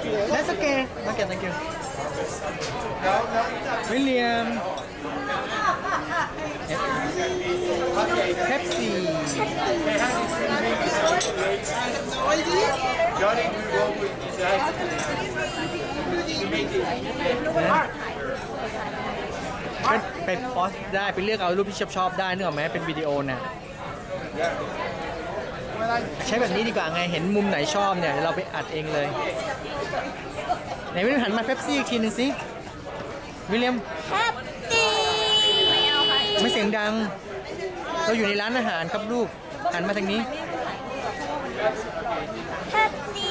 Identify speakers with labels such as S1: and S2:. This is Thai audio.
S1: That's okay. Okay, thank you. William. Pepsi.
S2: Johnny, we roll with you guys. You make it.
S1: ไปพอสได้ไปเลือกเอารูปที่ชอบได้นึกออกไหมเป็นวิดีโอน่ะใช้แบบนี้ดีกว่าไงเห็นมุมไหนชอบเนี่ยเดี๋ยวเราไปอัดเองเลยไหนวิลเลียมหันมาเป๊ปซี่อีกทีหนึ่งสิวิลเลียม
S3: Happy
S1: ไม่เสียงดังเราอยู่ในร้านอาหารครับลูกหันมาทางนี้
S3: Happy